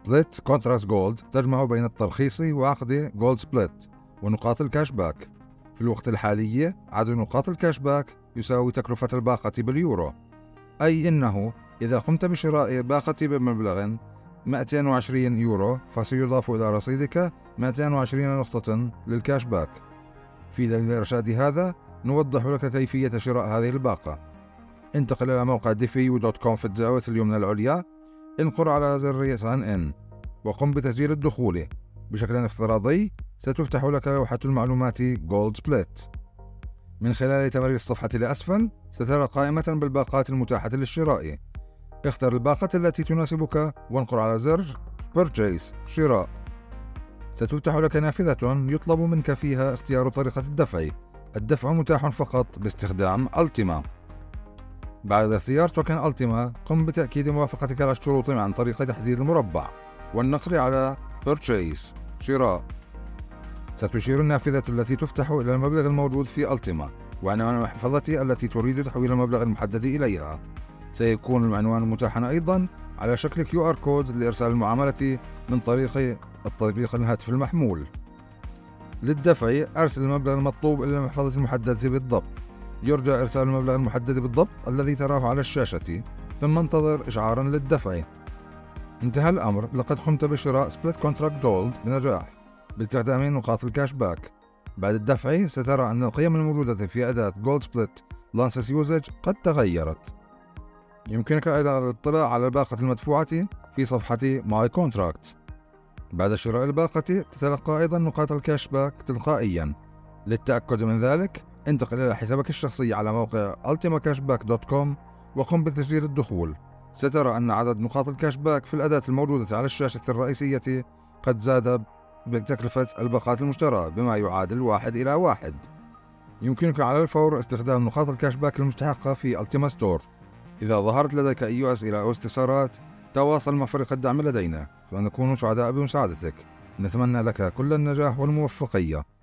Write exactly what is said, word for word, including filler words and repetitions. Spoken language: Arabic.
سبليت كونتراست جولد تجمع بين الترخيص وعقد جولد سبليت ونقاط الكاش باك. في الوقت الحالي عدد نقاط الكاش باك يساوي تكلفة الباقة باليورو، أي أنه إذا قمت بشراء باقة بمبلغ مئتين وعشرين يورو فسيضاف إلى رصيدك مئتين وعشرين نقطة للكاش باك. في دليل الإرشاد هذا نوضح لك كيفية شراء هذه الباقة. انتقل إلى موقع ديفيو دوت كوم في الزاوية اليمنى العليا، انقر على زر ساين إن وقم بتسجيل الدخول. بشكل افتراضي ستفتح لك لوحة المعلومات جولد سبليت. من خلال تمرير الصفحة لأسفل سترى قائمة بالباقات المتاحة للشراء. اختر الباقة التي تناسبك وانقر على زر Purchase شراء. ستفتح لك نافذة يطلب منك فيها اختيار طريقة الدفع. الدفع متاح فقط باستخدام ألتيما. بعد اختيار توكن ألتيما قم بتأكيد موافقتك على الشروط عن طريق تحديد المربع والنقر على Purchase شراء. ستشير النافذة التي تفتح إلى المبلغ الموجود في ألتيما وعنوان المحفظة التي تريد تحويل المبلغ المحدد إليها. سيكون العنوان متاحا أيضا على شكل كيو آر كود لإرسال المعاملة من طريق التطبيق الهاتف المحمول. للدفع أرسل المبلغ المطلوب إلى المحفظة المحددة بالضبط. يرجى إرسال المبلغ المحدد بالضبط الذي تراه على الشاشة، ثم انتظر إشعارا للدفع. انتهى الأمر، لقد قمت بشراء سبليت كونتراكت جولد بنجاح باستخدام نقاط الكاش باك. بعد الدفع سترى أن القيم الموجودة في أداة جولد سبليت لانسس يوزج قد تغيرت. يمكنك أيضا الاطلاع على الباقة المدفوعة في صفحة ماي كونتراكتس. بعد شراء الباقة تتلقى أيضا نقاط الكاش باك تلقائيا. للتأكد من ذلك انتقل إلى حسابك الشخصي على موقع ألتيما كاش باك دوت كوم وقم بتسجيل الدخول. سترى أن عدد نقاط الكاش باك في الأداة الموجودة على الشاشة الرئيسية قد زاد بتكلفة الباقات المشترى بما يعادل واحد إلى واحد. يمكنك على الفور استخدام نقاط الكاش باك المستحقة في ألتيما ستور. إذا ظهرت لديك أي أسئلة أو استفسارات تواصل مع فريق الدعم لدينا، فنكون سعداء بمساعدتك. نتمنى لك كل النجاح والموفقية.